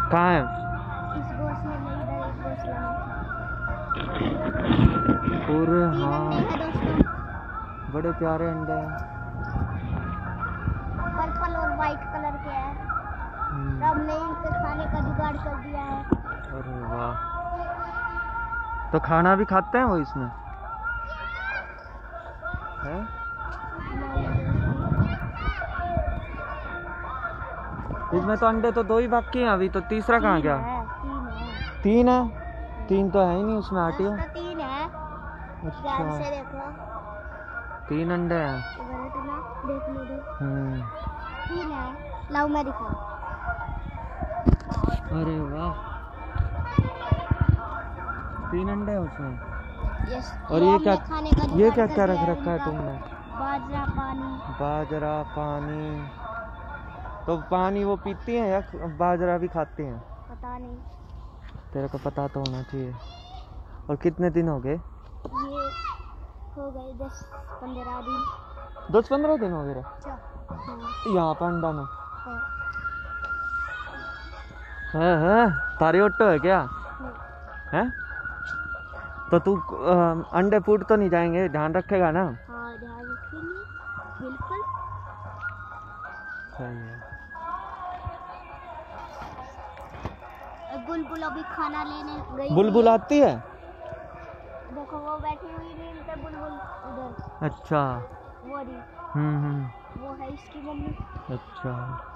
कहाँ है? इस घोंसले में इधर एक घोंसला है। पूरे तीन हाँ अंडे हैं दोस्तों। बड़े प्यारे अंडे हैं। पर्पल और वाइट कलर के हैं। हमने इनके खाने का जुगाड़ कर दिया है। अरे वाह, तो खाना भी खाते हैं वो इसमें है? इसमें तो अंडे तो 2 ही बाकी हैं अभी, तो तीसरा कहाँ गया? तीन है। तीन तो है ही नहीं उसमें आटियो। 3 है। अच्छा ध्यान से देखो, 3 अंडे हैं। देख लो। 3 है। लाओ मैं दिखाऊं। अरे वाह, 3 अंडे हैं उसमें। यस। और ये क्या रख है रखा है तुमने? बाजरा पानी। बाजरा पानी। तो पानी वो पीती हैं या बाजरा भी खाती हैं? पता नहीं, तेरे को पता तो होना चाहिए। और कितने दिन हो गए? ये हो गए 10-15 दिन। 10-15 दिन हो गए हाँ। यहाँ पर अंडा में? हाँ। है तारी ऑटो है क्या? है तो तू अंडे फूट तो नहीं जाएंगे, ध्यान रखेगा ना? हाँ ध्यान रखेंगे बिल्कुल। सही है। बुलबुल अभी खाना लेने गई। बुलबुल आती है? देखो वो बैठी हुई नीम पे बुलबुल उधर। अच्छा। वो रही। वो है इसकी मम्मी। अच्छा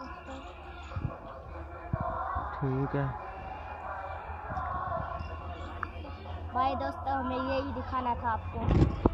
ठीक है। भाई दोस्तों, हमें यही दिखाना था आपको।